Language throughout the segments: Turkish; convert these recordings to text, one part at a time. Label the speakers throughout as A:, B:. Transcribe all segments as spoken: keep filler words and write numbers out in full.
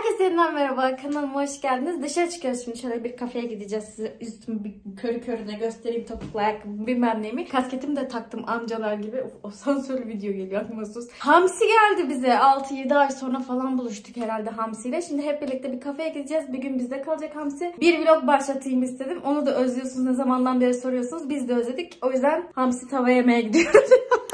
A: Herkese yeniden merhaba, kanalıma hoş geldiniz. Dışarı çıkıyoruz şimdi, şöyle bir kafeye gideceğiz. Size üstümü bir körü körüne göstereyim, topuklu ayakkabımı bilmem neyimi. Kasketimi de taktım amcalar gibi. Of, o sansörlü video geliyor aklıma sus. Hamsi geldi bize, altı yedi ay sonra falan buluştuk herhalde Hamsi'yle. Şimdi hep birlikte bir kafeye gideceğiz. Bir gün bizde kalacak Hamsi. Bir vlog başlatayım istedim. Onu da özlüyorsunuz, ne zamandan beri soruyorsunuz. Biz de özledik. O yüzden Hamsi tava yemeye gidiyoruz.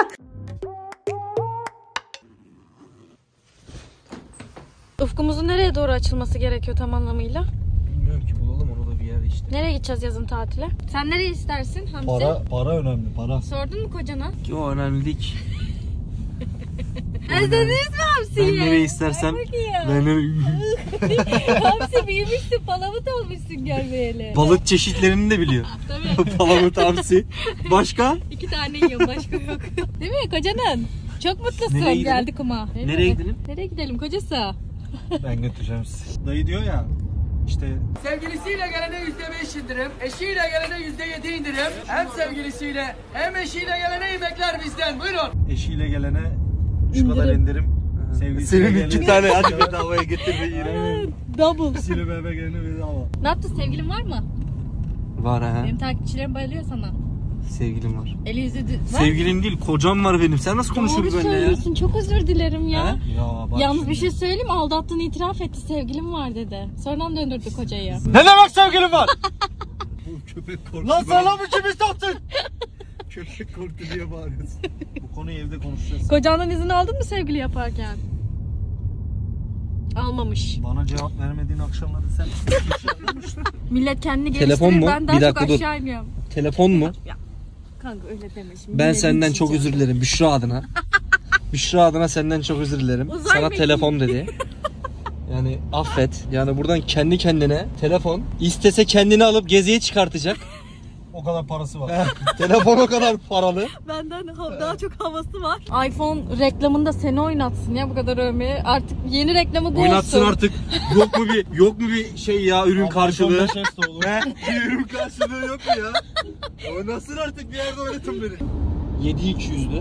A: Ufkumuzun nereye doğru açılması gerekiyor tam anlamıyla?
B: Bilmiyorum ki, bulalım onu da bir yer işte.
A: Nereye gideceğiz yazın tatile? Sen nereye istersin Hamsi?
C: Para, para önemli, para.
A: Sordun mu kocana?
B: Yo, önemli değil ki.
A: Özlediniz mi Hamsi'yi?
B: Ben nereye istersem. Ben nereye...
A: Hamsi büyümüşsün, palamut olmuşsun görmeyeli.
B: Balık çeşitlerini de biliyor. Tabii. Palamut, hamsi. Başka?
A: İki tane yiyorum, başka yok. Değil mi kocanın? Çok mutlusun.
B: Nereye
A: Geldi kuma. Nereye,
B: Nereye gidelim?
A: Nereye gidelim kocası?
C: Ben götüreceğim sizi. Dayı diyor ya işte
D: Sevgilisiyle gelene yüzde beş indirim, eşiyle gelene yüzde yedi indirim. Hem sevgilisiyle hem eşiyle gelene yemekler bizden. Buyurun.
C: eşiyle gelene şu kadar indirim. Sevgilisiyle
B: Senin
C: gelene
B: iki tane hadi bedavaya getir ve yiyelim.
A: Double.
C: Eşiyle beraber gelene bedava.
A: Ne yaptın, sevgilin var mı?
B: Var ha.
A: Benim takipçilerim bayılıyor sana.
B: Sevgilim var.
A: Eli yüzü dü- var.
B: Sevgilim değil, kocam var benim. Sen nasıl konuşuyorsun
A: Doğru
B: benimle ya?
A: söylüyorsun, çok özür dilerim ya.
B: Ha?
C: Ya bak
A: Yalnız
C: şimdi.
A: bir şey söyleyeyim, aldattığını itiraf etti, sevgilim var dedi. Sonradan döndürdü kocayı.
B: Ne demek sevgilim var?
C: Bu köpek korktu.
B: Lan sana mı kimi sattın?
C: Köpek korktu diye bağırıyorsun. Bu konuyu evde konuşacağız.
A: Kocandan izin aldın mı sevgili yaparken? Almamış.
C: Bana cevap vermediğin akşamları sen
A: Millet kendini
B: Telefon
A: geliştirir,
B: mu?
A: ben daha
B: Bir
A: çok
B: dakika dur.
A: aşağı iniyorum.
B: Telefon mu?
A: Kanka öyle deme şimdi.
B: Ben
A: Milletin
B: senden çok
A: içince.
B: özür dilerim Büşra adına. Büşra adına senden çok özür dilerim.
A: Uzay
B: Sana
A: mekiği.
B: telefon dedi. Yani affet. Yani buradan kendi kendine telefon istese kendini alıp geziye çıkartacak.
C: o kadar parası var.
B: Telefon o kadar paralı.
A: Benden ha- daha çok havası var. iPhone reklamında seni oynatsın ya, bu kadar övmeye. Artık yeni reklamı bu
B: Oynatsın
A: olsun.
B: artık. Yok mu bir yok mu bir şey ya, ürün karşılığı?
C: beş yaş da olur.
B: He? Bir ürün karşılığı yok mu ya? Oynasın artık, bir yerde oynatın beni. yedi iki yüzlü.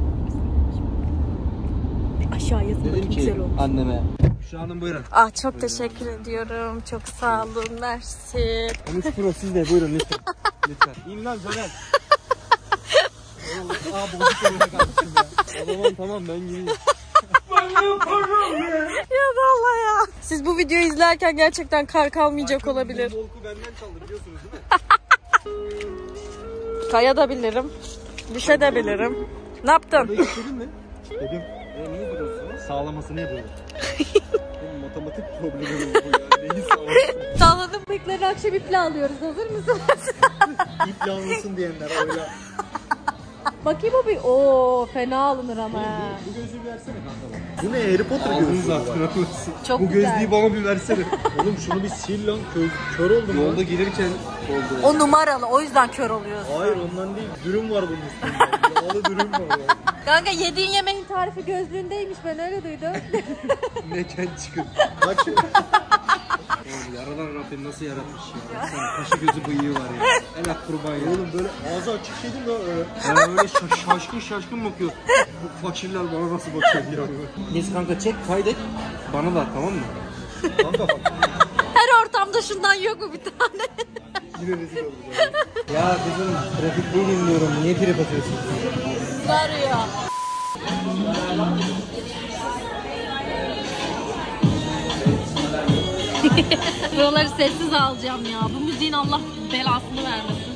A: Aşağı yazın
B: Dedim
A: bakayım,
B: ki
A: güzel olmuş.
B: anneme. Büşra Hanım buyurun.
A: Ah çok teşekkür ediyorum. Çok sağ olun. Mersi.
B: on üç Pro siz de buyurun lütfen. Lütfen. İn lan Caner. Aa bozuk önüne kalmışsın ya. O zaman tamam, ben gideyim.
A: Ya vallahi ya. Siz bu videoyu izlerken gerçekten kar kalmayacak olabilir.
B: Volku benden çaldı, biliyorsunuz değil mi?
A: Kayabilirim. Düşebilirim. Ne yaptın?
B: Dedim mi?
C: Dedim.
B: E niye duruyorsun?
C: Sağlamasını yapıyorum.
B: Benim matematik problemim bu ya. Neyi sağlamasın?
A: Sağladım bıyıklarını, akşam iple alıyoruz. Hazır mısın?
C: İp yanılsın diyenler öyle.
A: Bakayım o bir. Oo fena alınır ama.
C: Bu gözlüğü versene kanka. Bu ne, Harry Potter
B: Aldın
C: gözlüğü
B: zaten.
A: Çok
B: Bu
A: güzel.
B: gözlüğü bana bir versene.
C: Oğlum şunu bir sil lan, kör, kör oldum lan.
B: Yolda gelirken oldu.
A: O numaralı, o yüzden kör oluyorsun.
C: Hayır ondan değil, dürüm var bunun üstünde. Yağlı dürüm var ya.
A: Kanka yediğin yemeğin tarifi gözlüğündeymiş, ben öyle duydum.
B: Neken çıkın.
C: Bak şimdi.
B: Oğlum yaradan Rabbim nasıl yaratmış ya. Sen kaşı gözü bıyığı var ya. El ak kurban ya.
C: Oğlum böyle ağzı açık şey değil mi lan öyle?
B: Ben öyle şaş, şaşkın şaşkın bakıyor. Bu fakirler bana nasıl bakıyor diyor. Neyse kanka, çek kaydet. Bana da at, tamam mı?
C: Kanka bak.
A: Her ortamda şundan yok mu bir tane?
C: Yine rezil olacağım.
B: Ya kızım, trafik değilim diyorum. Niye trip atıyorsun?
A: Var ya. Buraları sessiz alacağım ya. Bu müziğin Allah belasını vermesin.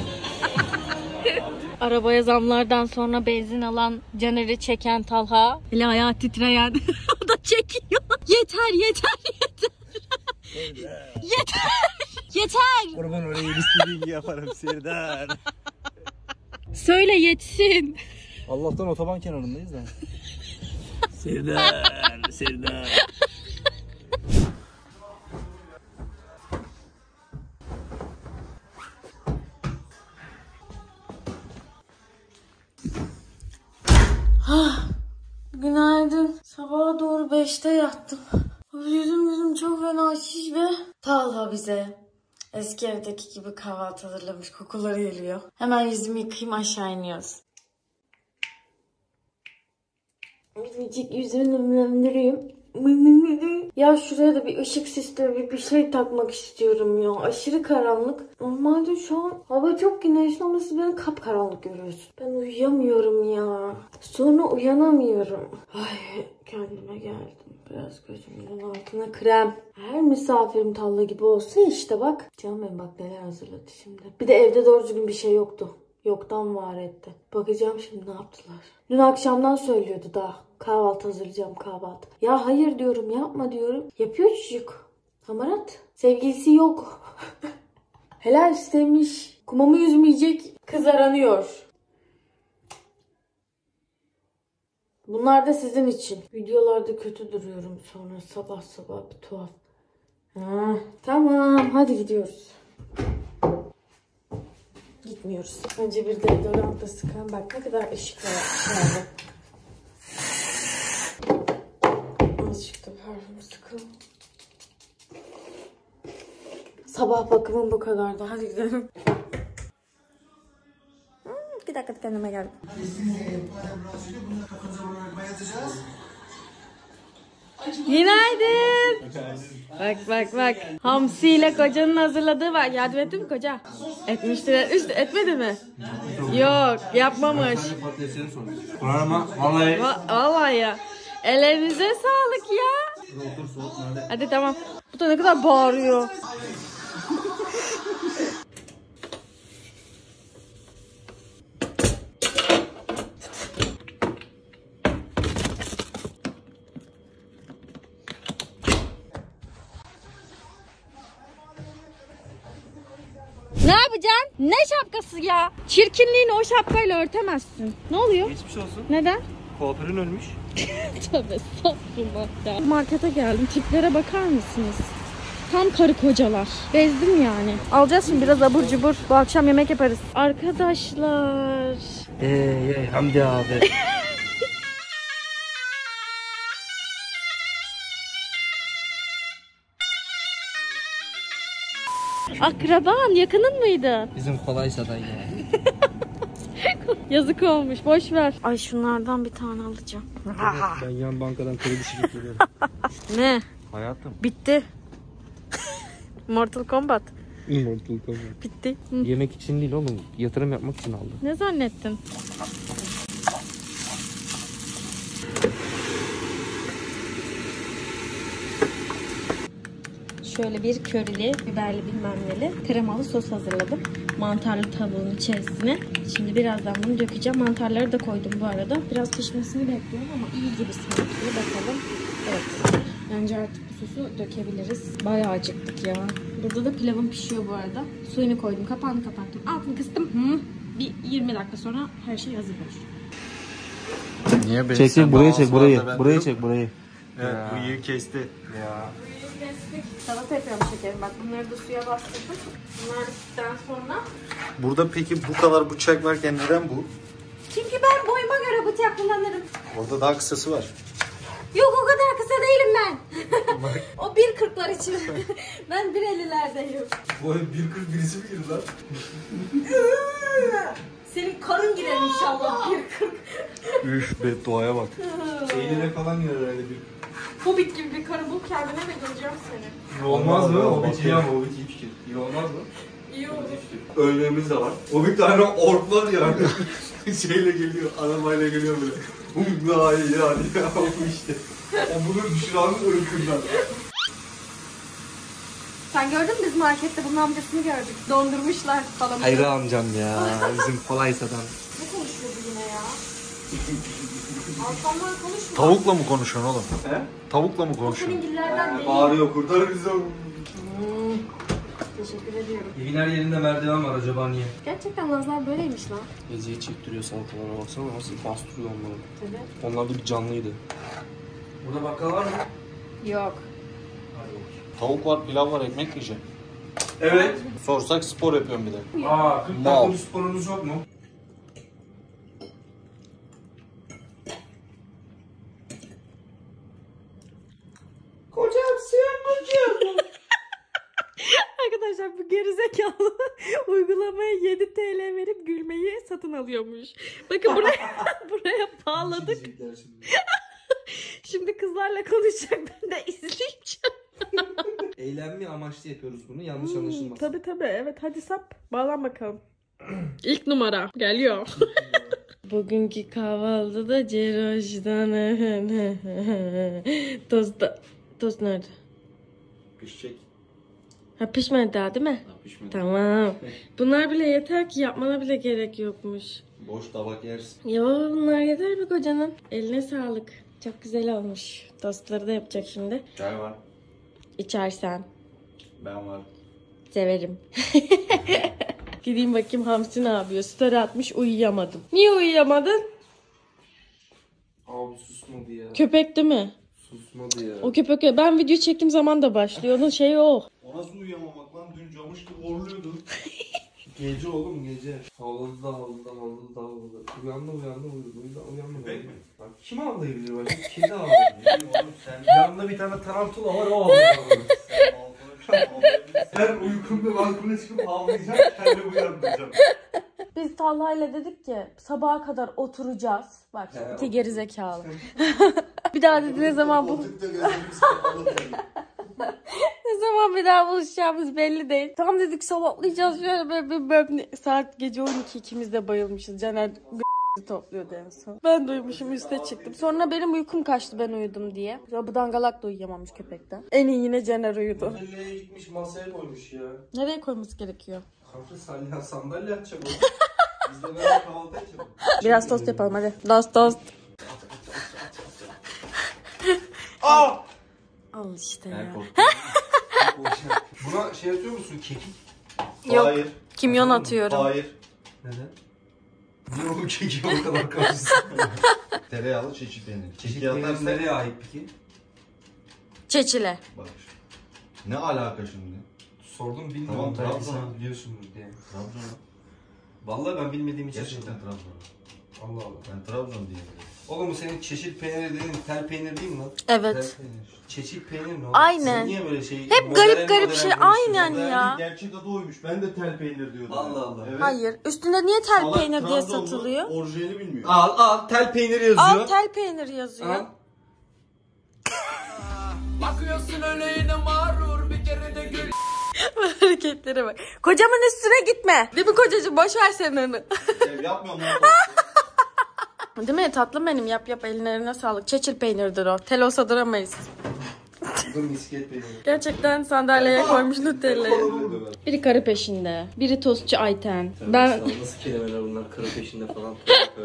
A: Arabaya zamlardan sonra benzin alan, Caner'i çeken Talha. Eli ayağı titreyen. O da çekiyor. Yeter yeter yeter. Yeter. Yeter.
B: Kurban orayı istediğin yaparım Serdar.
A: Söyle yetsin.
C: Allah'tan otoban kenarındayız da.
B: Serdar, Serdar.
A: Günaydın. Sabaha doğru beşte yattım. Yüzüm yüzüm çok fena şiş ve Talha bize eski evdeki gibi kahvaltı hazırlamış. Kokuları geliyor. Hemen yüzümü yıkayayım, aşağı iniyoruz. Birazcık yüzümü nemlendireyim. Ya şuraya da bir ışık sistemi, bir, bir şey takmak istiyorum ya. Aşırı karanlık. Normalde şu an hava çok güneşli ama siz beni kapkaranlık görüyorsun. Ben uyuyamıyorum ya. Sonra uyanamıyorum. Ay kendime geldim. Biraz gözümün altına krem. Her misafirim talla gibi olsa işte bak. Canım benim bak neler hazırladı şimdi. Bir de evde doğru düzgün bir şey yoktu. Yoktan var etti. Bakacağım şimdi ne yaptılar. Dün akşamdan söylüyordu daha. Kahvaltı hazırlayacağım kahvaltı. Ya hayır diyorum yapma diyorum. Yapıyor çocuk. Hamarat. Sevgilisi yok. Helal istemiş. Kumamı yüzmeyecek. Kız aranıyor. Bunlar da sizin için. Videolarda kötü duruyorum sonra sabah sabah bir tuhaf. Ha, tamam hadi gidiyoruz. Gitmiyoruz. Önce bir deodorantla sıkalım. Bak ne kadar ışık var dışarıda. Azıcık da parfüm sıkalım. Sabah bakımım bu kadardı. Hadi gidelim. Hmm, bir dakika kendime geldim. Günaydın. Bak bak bak. Hamsi ile kocanın hazırladığı var. Yardım etti mi koca? Etmiştir. Etmiştir. Etmedi mi? Yok yapmamış.
B: Ama vallahi.
A: Va vallahi ya. Ellerinize sağlık ya. Hadi tamam. Bu da ne kadar bağırıyor. Ne yapacaksın? Ne şapkası ya? Çirkinliğini o şapkayla örtemezsin. Ne oluyor?
B: Geçmiş olsun.
A: Neden?
B: Kuaförün ölmüş.
A: Tövbe estağfurullah ya. Markete geldim. Tiplere bakar mısınız? Tam karı kocalar. Bezdim yani. Alacağız şimdi biraz abur cubur. Bu akşam yemek yaparız. Arkadaşlar.
B: Eee ey Hamdi abi.
A: Akraban yakının mıydı?
B: Bizim kolaysa da ya.
A: Yazık olmuş. Boş ver. Ay şunlardan bir tane alacağım.
B: Ben yan bankadan kredi çekip geliyorum.
A: Ne?
B: Hayatım.
A: Bitti. Mortal Kombat.
B: Mortal Kombat.
A: Bitti. Hı.
B: Yemek için değil oğlum. Yatırım yapmak için aldım.
A: Ne zannettin? Şöyle bir körili, biberli bilmem neli, kremalı sos hazırladım. Mantarlı tavuğun içerisine. Şimdi birazdan bunu dökeceğim. Mantarları da koydum bu arada. Biraz pişmesini bekliyorum ama iyi gibi sanki. Bakalım. Evet. Bence artık bu sosu dökebiliriz. Bayağı acıktık ya. Burada da pilavım pişiyor bu arada. Suyunu koydum. Kapağını kapattım. Altını kıstım. Hı. Bir yirmi dakika sonra her şey hazır olur.
C: Niye beni
B: Çek çek burayı çek burayı. Burayı
C: çek.
B: çek burayı.
C: Evet bu iyi kesti.
B: Ya.
A: Salata yapıyorum şekerim. Bak bunları da suya bastırdım. Bunlar bittikten sonra.
C: Burada peki bu kadar bıçak varken neden bu?
A: Çünkü ben boyuma göre bıçak kullanırım.
C: Orada daha kısası var.
A: Yok o kadar kısa değilim ben. O bir kırklar için. Ben bir ellilerdeyim.
C: Bu bir kırk birisi mi girdi lan?
A: Senin karın girer inşallah bir kırk.
C: Üf bedduaya bak. Eylül'e falan girer öyle bir.
A: Hobbit gibi bir karı bul kendine ve göreceğim seni.
B: Olmaz mı?
C: O
B: O
C: bir iyi ama o bir iyi fikir.
B: İyi olmaz mı?
A: İyi olur.
C: Örneğimiz de var. O bir tane orklar yani. Şeyle geliyor, arabayla geliyor böyle. Um daha iyi yani ya bu işte. O bunu düşüren ırkından.
A: Sen gördün mü biz markette bunun amcasını gördük. Dondurmuşlar falan.
B: Hayır amcam ya. Bizim kolaysadan.
A: Ne konuşuyor bu yine ya? Altanlar konuşmuyor.
C: Tavukla mı konuşuyorsun oğlum?
B: He?
C: Tavukla mı
A: O
C: konuşuyorsun?
A: senin gillerden değil.
C: Bağırıyor kurtar bizi.
A: Hmm. Teşekkür ediyorum.
B: Evin her yerinde merdiven var acaba niye?
A: Gerçekten Lazlar böyleymiş lan.
B: Geziyi çektiriyor salatalara baksana nasıl bastırıyor onları.
A: Tabii.
B: Onlar da bir canlıydı. Burada bakkal var mı?
A: Yok.
C: Tavuk var, pilav var, ekmek yiyeceğim.
B: Evet.
C: Sorsak spor yapıyorum bir de.
B: Aa, kırk
C: Mal.
B: dakika bir sporunuz yok mu? Kocam sen kocam.
A: Arkadaşlar bu gerizekalı uygulamaya yedi TL verip gülmeyi satın alıyormuş. Bakın buraya buraya bağladık. Şimdi kızlarla konuşacak, ben de izleyeceğim.
B: Eğlenme amaçlı yapıyoruz bunu. Yanlış anlaşılmasın.
A: Hmm, tabii tabii evet, hadi sap. Bağlan bakalım. İlk numara geliyor. Bugünkü kahvaltıda Ceroş'tan tost, tost nerede?
C: Pişecek.
A: Ha, pişmedi daha değil mi?
C: Ha, pişmedi.
A: Tamam. Bunlar bile yeter ki, yapmana bile gerek yokmuş.
C: Boş tabak yersin.
A: Yo, bunlar yeter mi kocanın? Eline sağlık. Çok güzel olmuş. Tostları da yapacak şimdi.
C: Çay var.
A: İçersen.
C: Ben var.
A: Severim. Gideyim bakayım Hamsi ne yapıyor. Story atmış, uyuyamadım. Niye uyuyamadın?
B: Abi susmadı ya.
A: Köpek değil mi?
B: Susmadı ya.
A: O köpek, ben video çektiğim zaman da başlıyor. Onun şeyi o.
C: O nasıl uyuyamamak lan? Dün camış gibi horluyordu.
B: Gece oğlum gece. Havladı da havladı da havladı da havladı. Uyandı uyandı uyudu. Uyudu uyandı.
C: Köpek mi?
B: Bak kim havlayabilir başka? Kedi havlayabilir.
C: Oğlum sen
B: Yanında bir tane tarantula var, o havlıyor.
C: sen balkona bir şey havlayabilirsin. Sen uykumda balkona çıkıp havlayacaksın, kendini uyandıracağım.
A: Biz Talha'yla dedik ki sabaha kadar oturacağız. Bak
B: He,
A: iki geri zekalı. Bir daha dedi ne zaman bu
C: Koltukta gözlerimiz kapalı tabii.
A: ne zaman bir daha buluşacağımız belli değil. Tam dedik sabahlayacağız şöyle böyle, böyle, böyle. Saat gece on iki, ikimiz de bayılmışız. Caner topluyordu en son. Ben de uyumuşum, üste çıktım. Sonra benim uykum kaçtı ben uyudum diye. Ya bu dangalak da uyuyamamış köpekten. En iyi yine Caner uyudu.
B: Nereye gitmiş, masaya koymuş ya.
A: Nereye koyması gerekiyor?
B: Kanka salya sandalye atacak o. Biz de böyle kahvaltı edeceğiz.
A: Biraz tost yapalım hadi. Tost tost.
B: Aa!
A: Al işte
C: Ben
A: ya.
C: korktum.
B: Buna şey atıyor musun, kekik?
A: Yok.
C: Hayır.
A: Kimyon atıyorum.
C: Hayır.
B: Neden?
C: Niye o keki o kadar karışsın? Tereyağlı çeşit peynir.
B: Çeşit
C: Keki
B: peynir
C: atarsan
B: nereye ait peki?
A: Çeçile.
C: bak. Ne alaka şimdi?
B: Sordum bilmiyorum.
C: Tamam,
B: Belki
C: Trabzon'a.
B: sen biliyorsundur diye.
C: Trabzon'a.
B: Vallahi ben bilmediğim için
C: Gerçekten
B: sordum.
C: Trabzon'a.
B: Allah Allah.
C: Ben Trabzon diye biliyorum.
B: Oğlum bu senin çeşit peyniri dediğin tel peynir değil mi lan?
A: Evet.
B: Tel peynir. Çeşit peynir mi oğlum?
A: Aynen.
B: Siz niye böyle şey...
A: Hep
B: modern
A: garip garip
B: modern
A: şey.
B: konuşuyorsunuz?
A: Aynen
C: Ben
A: ya.
C: gerçek adı oymuş. Ben de tel peynir diyordum.
B: Allah Allah.
C: Evet.
A: Hayır. Üstünde niye tel
C: Salak
A: peynir diye
C: Trabzonlu
A: satılıyor?
C: Orijinali bilmiyor.
B: Al al tel peynir yazıyor.
A: Al tel peynir yazıyor.
B: Al.
D: Bakıyorsun öyle yine mağrur bir kere de gül.
A: Hareketlere bak. Kocamın üstüne gitme. Değil mi kocacığım? Boş ver sen onu.
C: Ev yapmıyorum lan.
A: Değil mi? Tatlım benim. Yap yap, eline sağlık. Çeçil peynirdir o. Tel olsa duramayız.
B: Bu misket peyniri.
A: Gerçekten sandalyeye koymuş Nutella'yı. Biri karı peşinde. Biri tostçu Ayten. Ben
B: Nasıl kelimeler bunlar, karı peşinde falan.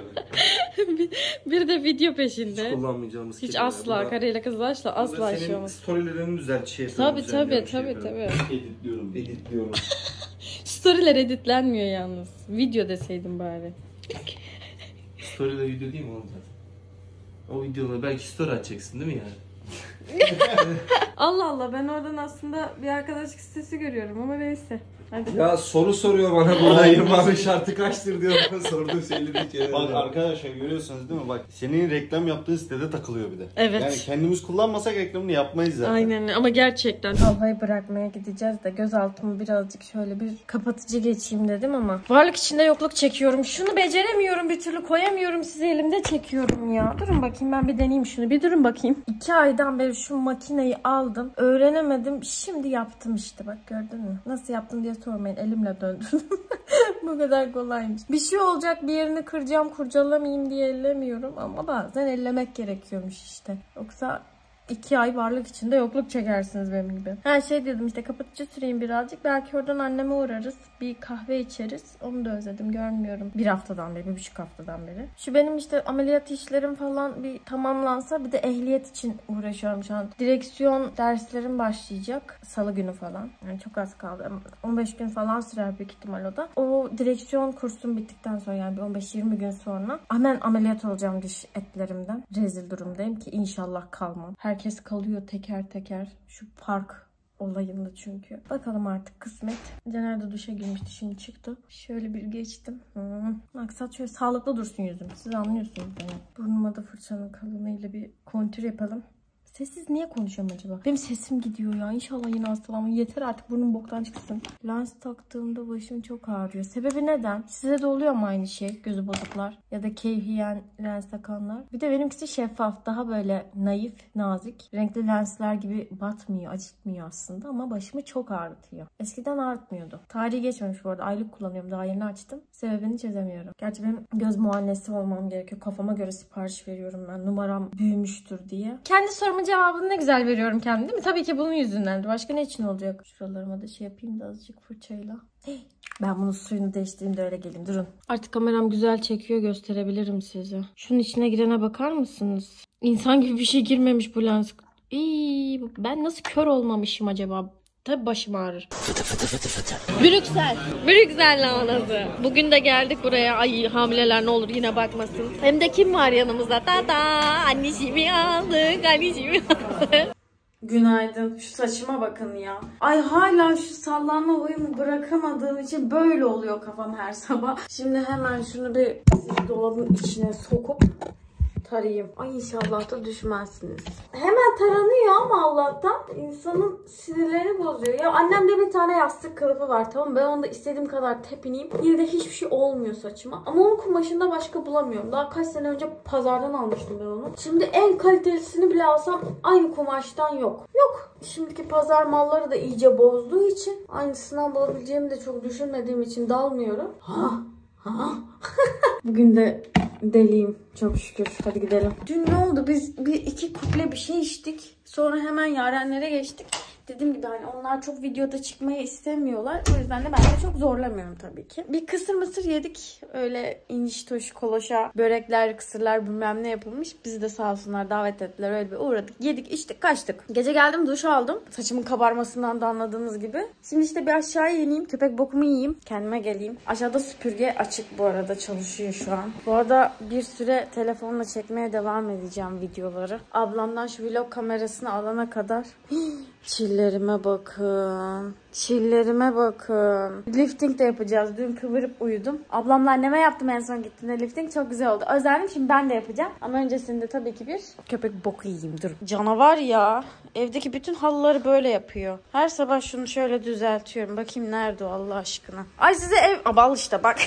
A: biri de video
B: Hiç
A: peşinde.
B: kullanmayacağımız
A: Hiç
B: kelimeler.
A: asla
B: Bunlar-
A: karıyla kızlarla asla
B: Burada
A: şey
B: senin
A: olmaz.
B: storylerini düzelt şey yapıyorum.
A: Tabii
B: düzenliyorum,
A: tabii
B: şey
A: tabii
B: yapıyorum.
A: tabii.
C: Editliyorum.
B: Editliyorum.
A: Storyler editlenmiyor yalnız. Video deseydim bari.
B: Story'de video değil mi oğlum zaten? O videoları belki story açacaksın değil mi yani?
A: Allah Allah, ben oradan aslında bir arkadaşlık sitesi görüyorum ama neyse. Hadi.
B: Ya soru soruyor bana burada, yirmi abi şartı kaçtır diyor bana, sorduğu şeyleri bir kere.
C: Bak arkadaşlar görüyorsunuz değil mi? Bak senin reklam yaptığın sitede takılıyor bir de.
A: Evet.
C: Yani kendimiz kullanmasak reklamını yapmayız zaten.
A: Aynen ama gerçekten. Talha'yı bırakmaya gideceğiz de gözaltımı birazcık şöyle bir kapatıcı geçeyim dedim ama varlık içinde yokluk çekiyorum. Şunu beceremiyorum, bir türlü koyamıyorum, sizi elimde çekiyorum ya. Durun bakayım, ben bir deneyeyim şunu, bir durun bakayım. İki aydan beri şu makineyi aldım, öğrenemedim, şimdi yaptım işte, bak gördün mü? Nasıl yaptım diye sormayın, elimle döndürdüm. Bu kadar kolaymış. Bir şey olacak, bir yerini kıracağım, kurcalamayayım diye ellemiyorum ama bazen ellemek gerekiyormuş işte. Yoksa iki ay varlık içinde yokluk çekersiniz benim gibi. Her şey dedim işte, kapatıcı süreyim birazcık. Belki oradan anneme uğrarız. Bir kahve içeriz. Onu da özledim, görmüyorum. Bir haftadan beri, bir buçuk haftadan beri. Şu benim işte ameliyat işlerim falan bir tamamlansa, bir de ehliyet için uğraşıyorum şu an. Direksiyon derslerim başlayacak. Salı günü falan. Yani çok az kaldı. on beş gün falan sürer büyük ihtimal o da. O direksiyon kursum bittikten sonra, yani bir on beş yirmi gün sonra hemen ameliyat olacağım diş etlerimden. Rezil durumdayım ki inşallah kalmam. Herkes kalıyor teker teker. Şu park olayında çünkü. Bakalım artık kısmet. Caner de duşa girmişti, şimdi çıktı. Şöyle bir geçtim. Hmm. Maksat şöyle sağlıklı dursun yüzüm. Siz anlıyorsunuz beni. Burnuma da fırçanın kalınlığıyla bir kontür yapalım. Sessiz niye konuşuyorum acaba? Benim sesim gidiyor ya. İnşallah yine hastalanma. Yeter artık, burnum boktan çıksın. Lens taktığımda başım çok ağrıyor. Sebebi neden? Size de oluyor mu aynı şey? Gözü bozuklar ya da keyfiyen lens takanlar. Bir de benimkisi şeffaf. Daha böyle naif, nazik. Renkli lensler gibi batmıyor, acıtmıyor aslında ama başımı çok ağrıtıyor. Eskiden ağrıtmıyordu. Tarihi geçmemiş bu arada. Aylık kullanıyorum. Daha yeni açtım. Sebebini çözemiyorum. Gerçi benim göz muayenesi olmam gerekiyor. Kafama göre sipariş veriyorum ben. Numaram büyümüştür diye. Kendi sorumun cevabını ne güzel veriyorum kendim, değil mi? Tabii ki bunun yüzündendir. Başka ne için olacak? Şuralarıma da şey yapayım da azıcık fırçayla. Ben bunun suyunu değiştireyim de öyle geleyim. Durun. Artık kameram güzel çekiyor. Gösterebilirim size. Şunun içine girene bakar mısınız? İnsan gibi bir şey girmemiş bu lens. İyi, ben nasıl kör olmamışım acaba? Tabii başım ağrır. Fıtı fıtı fıtı fıtı. Brüksel. Brüksel lahanası. Bugün de geldik buraya. Ay hamileler ne olur yine bakmasın. Hem de kim var yanımızda? Tata. Anneciğimi aldık. Anneciğimi aldık. Günaydın. Şu saçıma bakın ya. Ay hala şu sallanma huyumu bırakamadığım için böyle oluyor kafam her sabah. Şimdi hemen şunu bir dolabın içine sokup tarayayım. Ay inşallah da düşmezsiniz. Hemen taranıyor ama Allah'tan insanın sinirlerini bozuyor. Ya annemde bir tane yastık kılıfı var, tamam, ben onda istediğim kadar tepineyim. Yine de hiçbir şey olmuyor saçıma. Ama onun kumaşında başka bulamıyorum. Daha kaç sene önce pazardan almıştım ben onu. Şimdi en kalitelisini bile alsam aynı kumaştan yok. Yok. Şimdiki pazar malları da iyice bozduğu için aynısından bulabileceğimi de çok düşünmediğim için dalmıyorum. Ha. Ha. Bugün de deliyim çok şükür. Hadi gidelim. Dün ne oldu? Biz bir iki kuple bir şey içtik. Sonra hemen Yarenlere geçtik. Dediğim gibi hani onlar çok videoda çıkmayı istemiyorlar. O yüzden de ben de çok zorlamıyorum tabii ki. Bir kısır mısır yedik. Öyle iniş toş koloşa börekler, kısırlar bilmem ne yapılmış. Bizi de sağ olsunlar davet ettiler. Öyle bir uğradık. Yedik, içtik, kaçtık. Gece geldim, duş aldım. Saçımın kabarmasından da anladığınız gibi. Şimdi işte bir aşağıya ineyim. Köpek bokumu yiyeyim. Kendime geleyim. Aşağıda süpürge açık bu arada. Çalışıyor şu an. Bu arada bir süre telefonla çekmeye devam edeceğim videoları. Ablamdan şu vlog kamerasını alana kadar... Çillerime bakın. Çillerime bakın. Lifting de yapacağız. Dün kıvırıp uyudum. Ablamla anneme yaptım en son gittiğimde lifting. Çok güzel oldu. Özellikle şimdi ben de yapacağım. Ama öncesinde tabii ki bir köpek boku yiyeyim. Dur. Canavar ya. Evdeki bütün halıları böyle yapıyor. Her sabah şunu şöyle düzeltiyorum. Bakayım nerede o Allah aşkına. Ay size ev... Abal işte bak.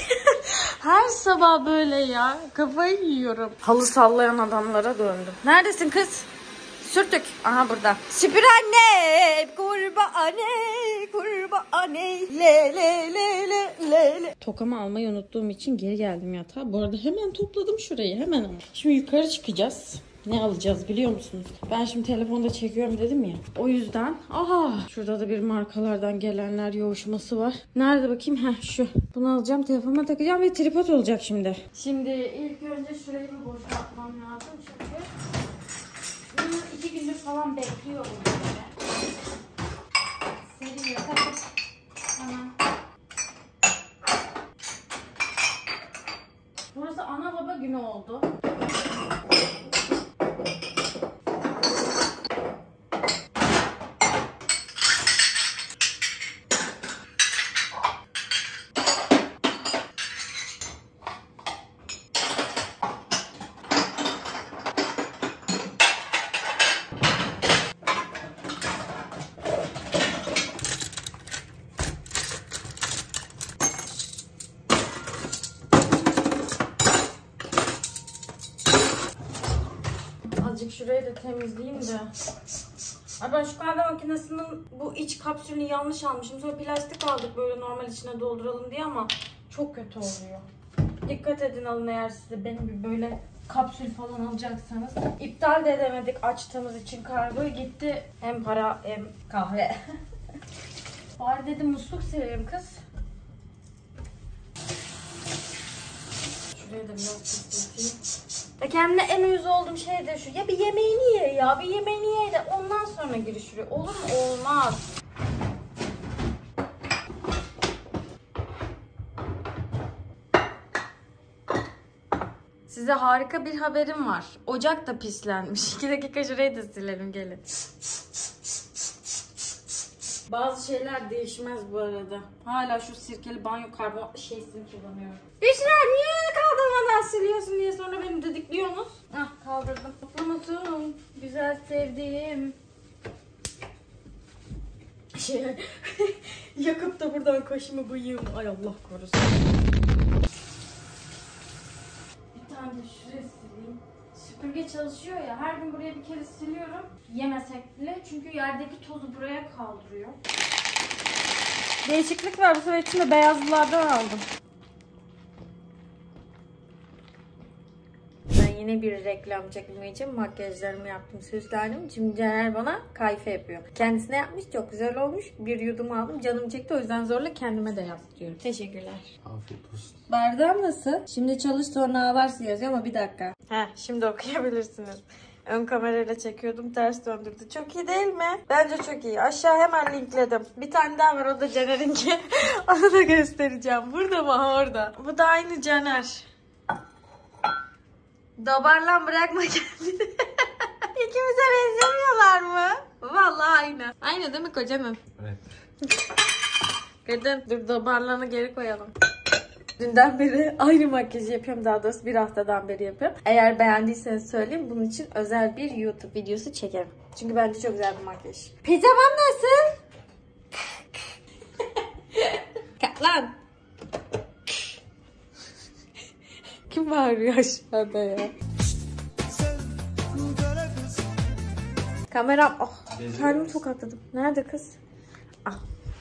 A: Her sabah böyle ya. Kafayı yiyorum. Halı sallayan adamlara döndüm. Neredesin kız? Sürtük. Aha burada. Süpür anne. Kurba anne. Kurba anne. Le le le le le le. Tokamı almayı unuttuğum için geri geldim yatağa. Bu arada hemen topladım şurayı. Hemen ama. Şimdi yukarı çıkacağız. Ne alacağız biliyor musunuz? Ben şimdi telefonda çekiyorum dedim ya. O yüzden. Aha. Şurada da bir markalardan gelenler yoğuşması var. Nerede bakayım? Heh şu. Bunu alacağım. Telefonuma takacağım ve tripod olacak şimdi. Şimdi ilk önce şurayı bir boşaltmam lazım. Çünkü İki gündür falan bekliyorum böyle. Seriye takıp hemen. Burası ana baba günü oldu. Azıcık şurayı da temizleyeyim de. Ay ben şu kahve makinesinin bu iç kapsülünü yanlış almışım. Sonra plastik aldık böyle normal içine dolduralım diye ama çok kötü oluyor. Dikkat edin alın eğer size benim gibi böyle kapsül falan alacaksanız. İptal de edemedik açtığımız için kargoyu, gitti. Hem para hem kahve. Bari dedim musluk sereyim kız. Şuraya da biraz pisleteyim. Ya kendine en uyuz olduğum şey de şu. Ya bir yemeğini ye ya. Bir yemeğini ye de ondan sonra gir şuraya. Olur mu? Olmaz. Size harika bir haberim var. Ocak da pislenmiş. iki dakika şurayı da silelim gelin. Bazı şeyler değişmez bu arada. Hala şu sirkeli banyo karbon şeysini kullanıyorum. Büşra niye kaldırmadan siliyorsun diye sonra beni dedikliyorsunuz. Ah kaldırdım. Unutun. Güzel sevdiğim. Şey, yakıp da buradan kaşımı bıyığım. Ay Allah korusun. Bir tane de şuraya sileyim. Süpürge çalışıyor ya. Her gün buraya bir kere siliyorum. Yemesek bile. Çünkü yerdeki tozu buraya kaldırıyor. Değişiklik var. Bu sefer içinde beyazlılardan aldım. Ben yine bir reklam çekimi için makyajlarımı yaptım, süslendim. Şimdi Caner bana kayfe yapıyor. Kendisine yapmış, çok güzel olmuş. Bir yudum aldım, canım çekti, o yüzden zorla kendime de yaptırıyorum. Teşekkürler.
C: Afiyet olsun.
A: Bardağım nasıl? Şimdi çalış sonra ağlarsın yazıyor ama bir dakika. Heh, şimdi okuyabilirsiniz. Ön kamerayla çekiyordum, ters döndürdü. Çok iyi değil mi? Bence çok iyi. Aşağı hemen linkledim. Bir tane daha var, o da Caner'inki. Onu da göstereceğim. Burada mı? Ha, orada. Bu da aynı Caner. Dabarlan bırakma kendini. İkimize benzemiyorlar mı? Vallahi aynı. Aynı değil mi kocanım?
C: Evet.
A: Kadın dur, dabarlanı geri koyalım. Dünden beri aynı makyajı yapıyorum. Daha doğrusu bir haftadan beri yapıyorum. Eğer beğendiyseniz söyleyeyim. Bunun için özel bir YouTube videosu çekerim. Çünkü bence çok güzel bir makyaj. Pijamam nasıl? Kalk lan. Kim bağırıyor aşağıda ya? Kameram. Oh, kendimi tokatladım. Nerede kız? Ah.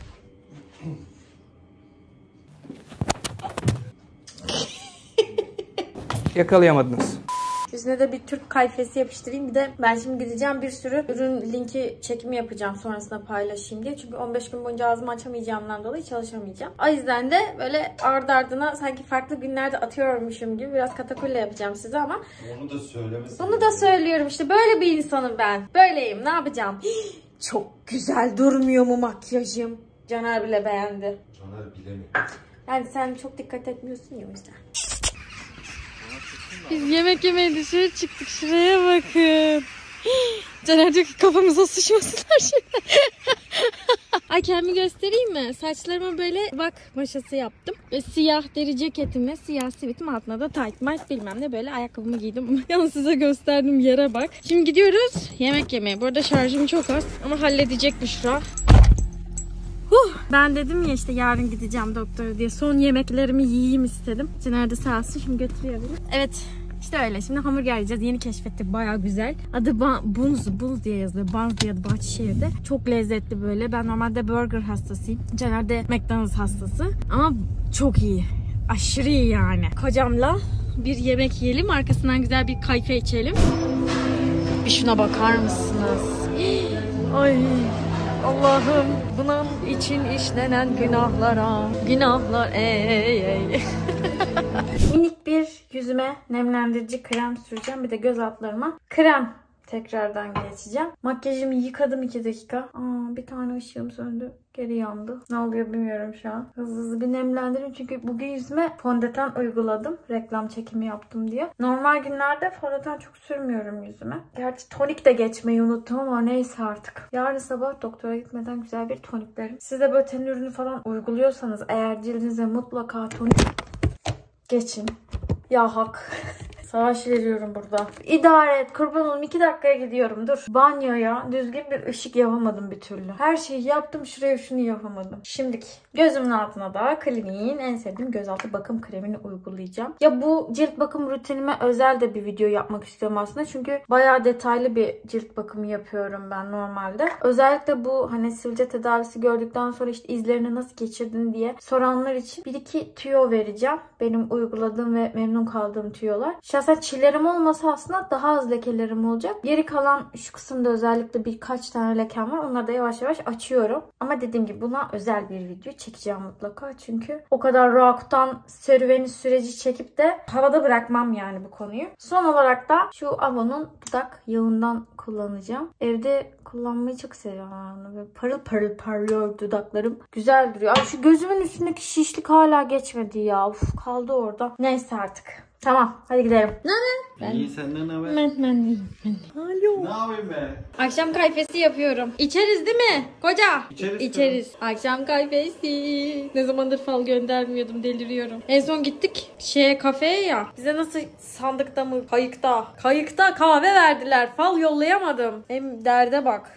B: Yakalayamadınız.
A: Üstüne de bir Türk kayfesi yapıştırayım. Bir de ben şimdi gideceğim, bir sürü ürün linki çekimi yapacağım sonrasında paylaşayım diye. Çünkü on beş gün boyunca ağzımı açamayacağımdan dolayı çalışamayacağım. O yüzden de böyle ardı ardına sanki farklı günlerde atıyormuşum gibi biraz katakulle yapacağım size ama.
C: Onu da söylemesin.
A: Bunu da söylüyorum işte, böyle bir insanım ben. Böyleyim, ne yapacağım? Çok güzel durmuyor mu makyajım? Caner bile beğendi.
C: Caner bilemiyor.
A: Yani sen çok dikkat etmiyorsun ya, o yüzden.
E: Biz yemek yemeye dışarı çıktık. Şuraya bakın. Caner diyor ki kafamıza sıçmasınlar şimdi. Ay kendimi göstereyim mi? Saçlarıma böyle bak maşası yaptım. Ve siyah deri ceketime, siyah sivitim, altına da tight might bilmem ne, böyle ayakkabımı giydim. Yalnız size gösterdim yere bak. Şimdi gidiyoruz yemek yemeye. Bu arada şarjım çok az ama halledecek Büşra. Huh. Ben dedim ya işte yarın gideceğim doktora diye, son yemeklerimi yiyeyim istedim. Caner de sağ olsun şimdi götürüyor beni. Evet. İşte öyle. Şimdi hamburger yiyeceğiz. Yeni keşfettik. Bayağı güzel. Adı Bunz. Bunz diye yazılıyor. Bunz diye adı Bahçeşehir'de. Çok lezzetli böyle. Ben normalde burger hastasıyım. Caner de McDonald's hastası. Ama çok iyi. Aşırı iyi yani. Kocamla bir yemek yiyelim. Arkasından güzel bir kayfe içelim. Bir şuna bakar mısınız? Ay Allah'ım. Bunun için işlenen günahlara. Günahlar ey ey. Minik bir yüzüme nemlendirici krem süreceğim. Bir de göz altlarıma krem tekrardan geçeceğim. Makyajımı yıkadım iki dakika. Aa, bir tane ışığım söndü. Geri yandı. Ne oluyor bilmiyorum şu an. Hızlı hızlı bir nemlendireyim. Çünkü bugün yüzüme fondöten uyguladım. Reklam çekimi yaptım diye. Normal günlerde fondöten çok sürmüyorum yüzüme. Gerçi tonik de geçmeyi unuttum ama neyse artık. Yarın sabah doktora gitmeden güzel bir toniklerim. Siz de böyle ten ürünü falan uyguluyorsanız eğer cildinize mutlaka tonik geçin. Ya hak. Savaş veriyorum burada. İdare et. Kurban olayım. iki dakikaya gidiyorum. Dur. Banyoya düzgün bir ışık yapamadım bir türlü. Her şeyi yaptım. Şuraya şunu yapamadım. Şimdiki gözümün altına da Clinique'in en sevdiğim gözaltı bakım kremini uygulayacağım. Ya bu cilt bakım rutinime özel de bir video yapmak istiyorum aslında. Çünkü bayağı detaylı bir cilt bakımı yapıyorum ben normalde. Özellikle bu hani sivilce tedavisi gördükten sonra işte izlerini nasıl geçirdin diye soranlar için bir iki tüyo vereceğim. Benim uyguladığım ve memnun kaldığım tüyolar. Şahsen çillerim olmasa aslında daha az lekelerim olacak. Geri kalan şu kısımda özellikle birkaç tane lekem var. Onları da yavaş yavaş açıyorum. Ama dediğim gibi buna özel bir video çekeceğim mutlaka. Çünkü o kadar Roak'tan serüveni süreci çekip de havada bırakmam yani bu konuyu. Son olarak da şu Avon'un dudak yağından kullanacağım. Evde kullanmayı çok seviyorum. Yani. Böyle parıl parıl parlıyor dudaklarım. Güzel duruyor. Ay şu gözümün üstündeki şişlik hala geçmedi ya. Uf, kaldı orada. Neyse artık.
A: Tamam hadi gidelim. Ne
E: Ben-
C: İyi senden ne haber?
E: Ben ben iyiyim. Ben. Alo.
C: Ne yapayım be?
E: Akşam kahvesi yapıyorum. İçeriz değil mi? Koca.
C: İçeriz.
E: İçeriz. Akşam kahvesi. Ne zamandır fal göndermiyordum, deliriyorum. En son gittik şeye, kafeye ya. Bize nasıl sandıkta mı? Kayıkta. Kayıkta kahve verdiler. Fal yollayamadım. Hem derde bak.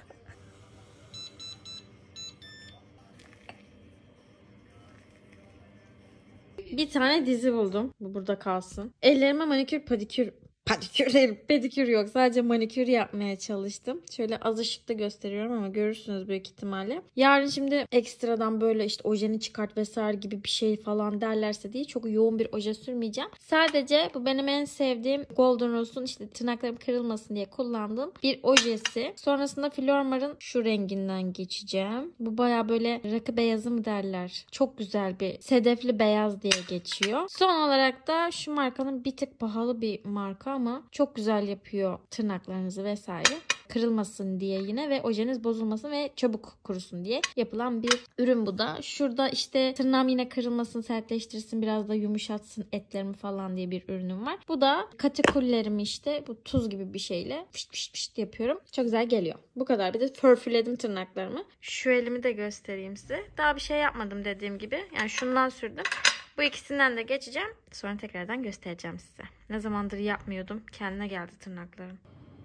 E: Bir tane dizi buldum. Bu burada kalsın. Ellerime manikür pedikür Pedikür değil, pedikür yok. Sadece manikür yapmaya çalıştım. Şöyle az ışıkta gösteriyorum ama görürsünüz büyük ihtimalle. Yarın şimdi ekstradan böyle işte ojeni çıkart vesaire gibi bir şey falan derlerse diye çok yoğun bir oje sürmeyeceğim. Sadece bu benim en sevdiğim Golden Rose'un işte tırnaklarım kırılmasın diye kullandığım bir ojesi. Sonrasında Flormar'ın şu renginden geçeceğim. Bu baya böyle rakı beyazı mı derler. Çok güzel bir sedefli beyaz diye geçiyor. Son olarak da şu markanın bir tık pahalı bir marka ama çok güzel yapıyor tırnaklarınızı vesaire. Kırılmasın diye yine ve ojeniz bozulmasın ve çabuk kurusun diye yapılan bir ürün bu da. Şurada işte tırnağım yine kırılmasın, sertleştirsin, biraz da yumuşatsın etlerimi falan diye bir ürünüm var. Bu da katikullerimi işte bu tuz gibi bir şeyle pişt pişt pişt yapıyorum. Çok güzel geliyor. Bu kadar. Bir de förfüledim tırnaklarımı. Şu elimi de göstereyim size. Daha bir şey yapmadım dediğim gibi. Yani şundan sürdüm. Bu ikisinden de geçeceğim. Sonra tekrardan göstereceğim size. Ne zamandır yapmıyordum. Kendine geldi tırnaklarım.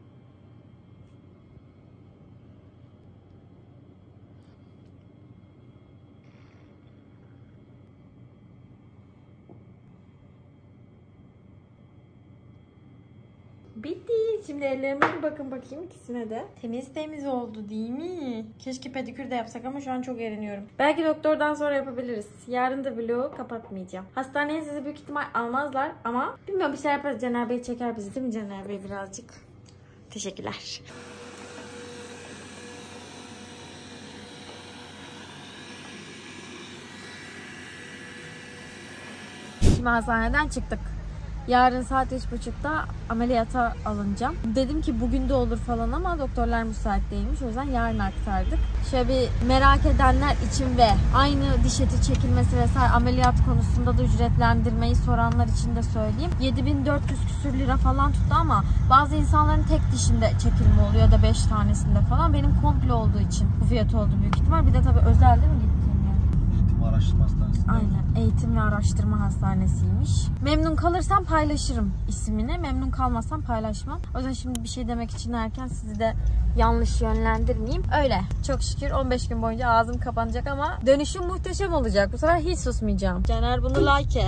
E: Bitti. Şimdi ellerime bir bakın bakayım ikisine de. Temiz temiz oldu değil mi? Keşke pedikür de yapsak ama şu an çok eriniyorum. Belki doktordan sonra yapabiliriz. Yarın da vlogu kapatmayacağım. Hastaneye sizi büyük ihtimal almazlar ama bilmiyorum, bir şey yaparız. Caner Bey çeker bizi değil mi Caner Bey birazcık? Teşekkürler. Şimdi hastaneden çıktık. Yarın saat üç buçukta ameliyata alınacağım. Dedim ki bugün de olur falan ama doktorlar müsait değilmiş. O yüzden yarın aktardık. Şöyle bir merak edenler için ve aynı diş eti çekilmesi vesaire ameliyat konusunda da ücretlendirmeyi soranlar için de söyleyeyim. yedi bin dört yüz küsür lira falan tuttu ama bazı insanların tek dişinde çekilme oluyor ya da beş tanesinde falan. Benim komple olduğu için bu fiyat oldu büyük ihtimal. Bir de tabii özel değil mi gittiğim yer?
C: Eğitim Araştırma Hastanesi.
E: Aynen. Eğitim ve Araştırma Hastanesi'ymiş. Memnun kalırsam paylaşırım ismini. Memnun kalmazsam paylaşmam. O yüzden şimdi bir şey demek için erken, sizi de yanlış yönlendirmeyeyim. Öyle. Çok şükür on beş gün boyunca ağzım kapanacak ama dönüşüm muhteşem olacak. Bu sefer hiç susmayacağım. Caner bunu like.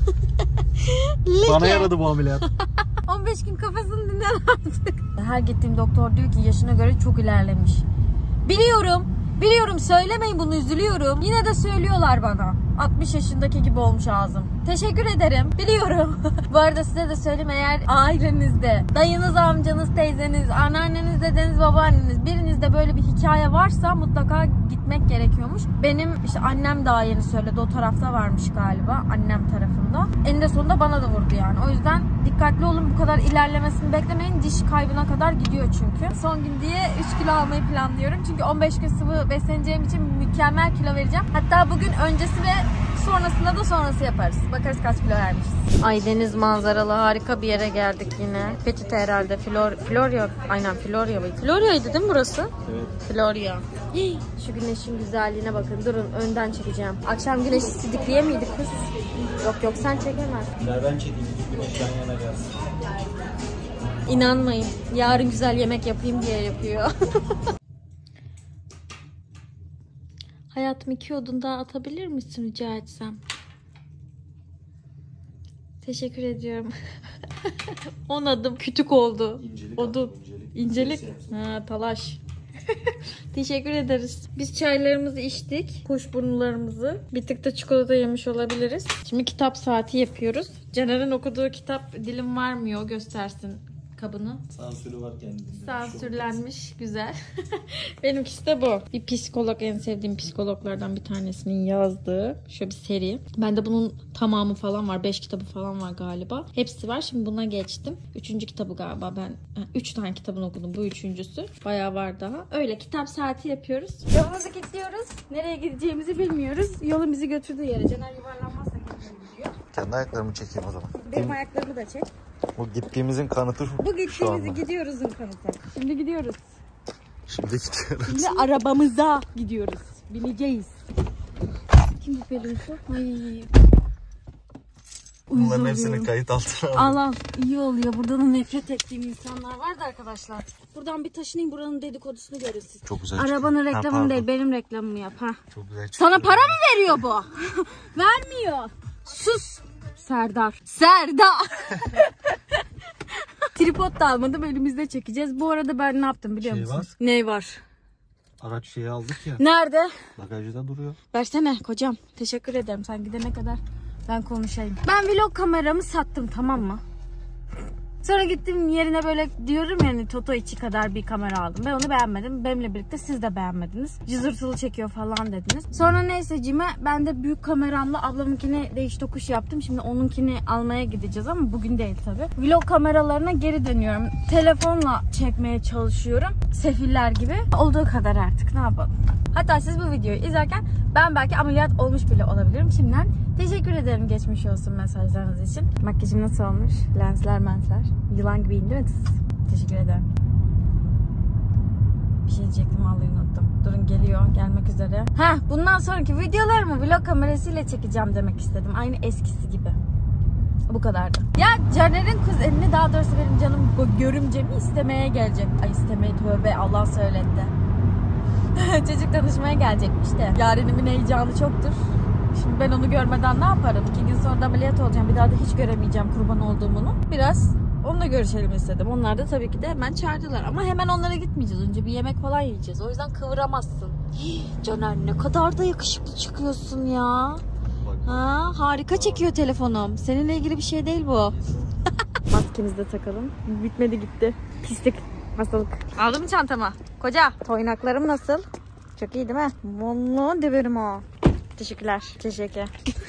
C: Bana yaradı bu ameliyat.
E: on beş gün kafasını dinler artık. Her gittiğim doktor diyor ki yaşına göre çok ilerlemiş. Biliyorum. Biliyorum, söylemeyin bunu, üzülüyorum. Yine de söylüyorlar bana. altmış yaşındaki gibi olmuş ağzım. Teşekkür ederim. Biliyorum. Bu arada size de söyleyeyim, eğer ailenizde dayınız, amcanız, teyzeniz, anneanneniz, dedeniz, babaanneniz birinizde böyle bir hikaye varsa mutlaka gitmek gerekiyormuş. Benim işte annem daha yeni söyledi. O tarafta varmış galiba. Annem tarafında. Eninde sonunda bana da vurdu yani. O yüzden dikkatli olun. Bu kadar ilerlemesini beklemeyin. Diş kaybına kadar gidiyor çünkü. Son gün diye üç kilo almayı planlıyorum. Çünkü on beş gün sıvı besleneceğim için mükemmel kilo vereceğim. Hatta bugün öncesi ve sonrasında da sonrası yaparız. Bakarız kaç kilo vermişiz. Ay, deniz manzaralı harika bir yere geldik yine. Petit herhalde. Flor, Florya. Aynen Florya. Florya'ydı değil mi burası?
C: Evet.
E: Florya. Hii, şu güneşin güzelliğine bakın. Durun, önden çekeceğim. Akşam güneşi sidikliye miydi kız? Yok yok, sen çekemezsin.
C: Ben çekeyim. Güneş yan yana gelsin.
E: İnanmayın. Yarın güzel yemek yapayım diye yapıyor. Hayatım, iki odun daha atabilir misin rica etsem? Teşekkür ediyorum. On adım kütük oldu.
C: İncelik
E: Odun.
C: attım, incelik.
E: İncelik. Ha, talaş. Teşekkür ederiz. Biz çaylarımızı içtik. Kuşburnularımızı. Bir tık da çikolata yemiş olabiliriz. Şimdi kitap saati yapıyoruz. Caner'in okuduğu kitap dilim varmıyor. Göstersin kabını.
C: Sansürü var kendinde.
E: Sansürlenmiş. Güzel. Benimkisi de bu. Bir psikolog, en sevdiğim psikologlardan bir tanesinin yazdığı şöyle bir seri. Bende bunun tamamı falan var. Beş kitabı falan var galiba. Hepsi var. Şimdi buna geçtim. Üçüncü kitabı galiba ben. Üç tane kitabını okudum. Bu üçüncüsü. Bayağı var daha. Öyle kitap saati yapıyoruz. Yolumuzu gidiyoruz. Nereye gideceğimizi bilmiyoruz. Yolun bizi götürdüğü yere. Caner yuvarlanmazsa gidiyor.
C: Kendi ayaklarımı çekeyim o zaman.
A: Benim ayaklarımı da çek.
C: Bu gittiğimizin kanıtı şu.
A: Bu gittiğimizi gidiyoruzun kanıtı. Şimdi gidiyoruz.
C: Şimdi gidiyoruz.
A: Şimdi arabamıza gidiyoruz. Bineceğiz. Kim bu Pelinsu? Ay.
C: Bunların hepsini kayıt altına aldım.
A: Al al. İyi oluyor. Burada da nefret ettiğim insanlar vardı arkadaşlar. Buradan bir taşınayım, buranın dedikodusunu görün siz.
C: Çok güzel.
A: Arabanın
C: çıkıyor.
A: reklamını
C: Ha,
A: değil, benim reklamımı yap ha.
C: Çok güzel çıkıyor.
A: Sana para mı veriyor bu? Vermiyor. Sus. Serdar. Serdar. Tripod da almadım, elimizde çekeceğiz. Bu arada ben ne yaptım biliyor
C: Şey
A: musun?
C: var.
A: Ne var?
C: Araç şeyi aldık ya.
A: Nerede?
C: Bagajda duruyor.
A: Versene kocam. Teşekkür ederim. Sen gidene kadar ben konuşayım. Ben vlog kameramı sattım, tamam mı? Sonra gittim yerine böyle diyorum yani Toto içi kadar bir kamera aldım. Ben onu beğenmedim. Benimle birlikte siz de beğenmediniz. Cızırtılı çekiyor falan dediniz. Sonra neyse cime ben de büyük kameramla ablamınkini değiş tokuş yaptım. Şimdi onunkini almaya gideceğiz ama bugün değil tabii. Vlog kameralarına geri dönüyorum. Telefonla çekmeye çalışıyorum. Sefiller gibi. Olduğu kadar artık, ne yapalım. Hatta siz bu videoyu izlerken ben belki ameliyat olmuş bile olabilirim. Şimdiden teşekkür ederim geçmiş olsun mesajlarınız için. Makyajım nasıl olmuş? Lensler mensler. Yılan gibiyim değil mi? Teşekkür ederim. Bir şey diyecektim, vallahi unuttum. Durun, geliyor. Gelmek üzere. Heh, bundan sonraki videolarımı vlog kamerasıyla çekeceğim demek istedim. Aynı eskisi gibi. Bu kadardı. Ya Caner'in kuzenini, daha doğrusu benim canım görümcemi istemeye gelecek. Ay istemeye, tövbe, Allah söyletti. Çocuk tanışmaya gelecekmiş de. Yarenimin heyecanı çoktur. Şimdi ben onu görmeden ne yaparım? İki gün sonra da ameliyat olacağım. Bir daha da hiç göremeyeceğim kurban olduğumu. Biraz onunla görüşelim istedim. Onlar da tabii ki de hemen çağırdılar. Ama hemen onlara gitmeyeceğiz. Önce bir yemek falan yiyeceğiz. O yüzden kıvıramazsın. Hii, Caner ne kadar da yakışıklı çıkıyorsun ya. Ha, harika çekiyor telefonum. Seninle ilgili bir şey değil bu. Maskemizi de takalım. Bitmedi gitti. Pislik. Hastalık. Aldın mı çantama? Koca. Toynaklarım nasıl? Çok iyi değil mi? Vallahi deverim ha. Teşekkürler. Teşekkür.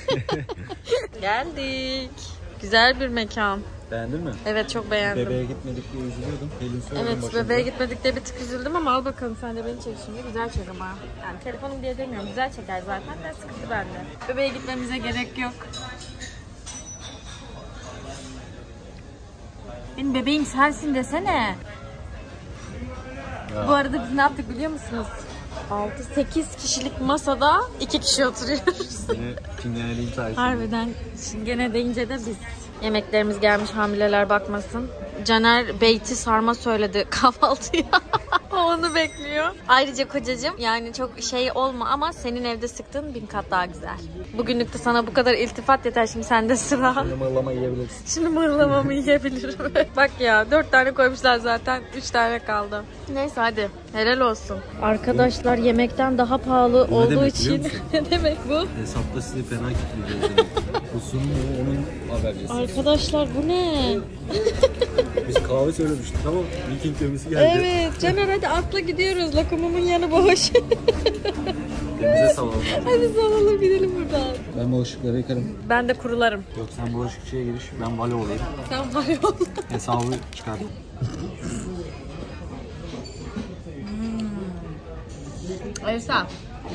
A: Geldik. Güzel bir mekan.
C: Beğendin mi?
A: Evet, çok beğendim.
C: Bebeğe gitmedik diye üzülüyordum.
A: Evet, başında. Bebeğe gitmedik diye bir tık üzüldüm ama al bakalım, sen de beni çek şimdi. Güzel çek ama. Yani telefonum diye demiyorum. Güzel çeker zaten. Ne sıkıntı bende. Bebeğe gitmemize gerek yok. Benim bebeğim sensin desene. Ya. Bu arada biz ne yaptık biliyor musunuz? altı sekiz kişilik masada iki kişi oturuyoruz.
C: Yine kimyayeliyim sayesinde.
A: Harbiden gene deyince de biz. Yemeklerimiz gelmiş, hamileler bakmasın. Caner beyti sarma söyledi kahvaltıya. O onu bekliyor. Ayrıca kocacığım, yani çok şey olma ama senin evde sıktığın bin kat daha güzel. Bugünlük de sana bu kadar iltifat yeter, şimdi sende sıra.
C: Şimdi mırlama yiyebilirsin.
A: Şimdi mırlamamı yiyebilirim. Bak ya, dört tane koymuşlar zaten, üç tane kaldı. Neyse hadi, helal olsun. Arkadaşlar yemekten daha pahalı
C: Bu
A: olduğu
C: demek,
A: için. Ne demek bu?
C: Hesapta sizi fena kilitliyor. Bu sunum onun habercisi.
A: Arkadaşlar bu ne?
C: Biz kahve söylemiştik ama Viking gemisi geldi.
A: Evet Caner, hadi atla gidiyoruz. Lokumumumun yanı boş.
C: Denize salalım.
A: Hadi salalım gidelim buradan.
C: Ben bulaşıkları yıkarım.
A: Ben de kurularım.
C: Yok, sen bulaşıkçıya giriş, ben vale olayım.
A: Sen var ol.
C: Hesabı çıkar.
A: Hmm. Efsane.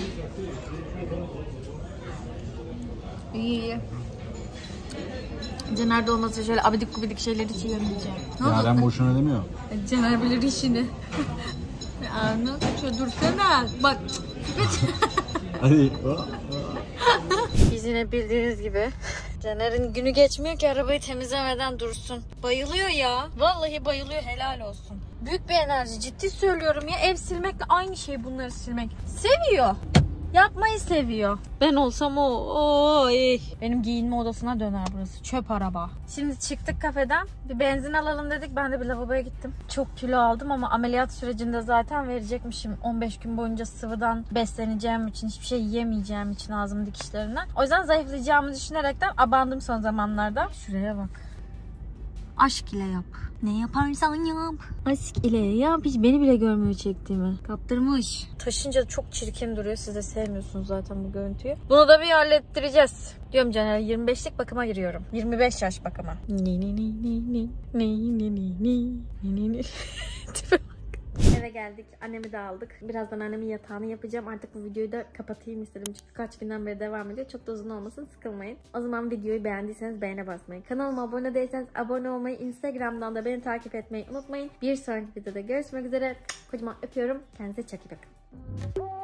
A: İyi iyi. Caner'de olmasa şöyle abidik gubidik şeyleri hiç yemeyeceğim.
C: Yaren boşuna demiyor.
A: Caner bilir işini. Anı şöyle dursana. Bak.
C: Hadi.
A: Biz yine bildiğiniz gibi Caner'in günü geçmiyor ki arabayı temizlemeden dursun. Bayılıyor ya. Vallahi bayılıyor, helal olsun. Büyük bir enerji, ciddi söylüyorum ya. Ev silmekle aynı şey bunları silmek. Seviyor. Yapmayı seviyor. Ben olsam o. Oy. Benim giyinme odasına döner burası. Çöp araba. Şimdi çıktık kafeden. Bir benzin alalım dedik. Ben de bir lavaboya gittim. Çok kilo aldım ama ameliyat sürecinde zaten verecekmişim. on beş gün boyunca sıvıdan besleneceğim için, hiçbir şey yiyemeyeceğim için ağzım dikişlerinden. O yüzden zayıflayacağımı düşünerekten abandım son zamanlarda. Şuraya bak. Aşk ile yap. Ne yaparsan yap. Aşk ile yap. Hiç beni bile görmüyor çektiğimi. Kaptırmış. Taşınca çok çirkin duruyor. Siz de sevmiyorsunuz zaten bu görüntüyü. Bunu da bir hallettireceğiz. Diyorum Caner, yirmi beşlik bakıma giriyorum. yirmi beş yaş bakıma. Ni ni ni ni ni ni ni ni ni ni ni. Tipe bak. Eve
E: geldik. Annemi de aldık. Birazdan annemin yatağını yapacağım. Artık bu videoyu da kapatayım istedim. Çünkü kaç günden beri devam ediyor. Çok da uzun olmasın, sıkılmayın. O zaman videoyu beğendiyseniz beğene basmayı. Kanalıma abone değilseniz abone olmayı, Instagram'dan da beni takip etmeyi unutmayın. Bir sonraki videoda görüşmek üzere. Kocaman öpüyorum. Kendinize çok iyi bakın.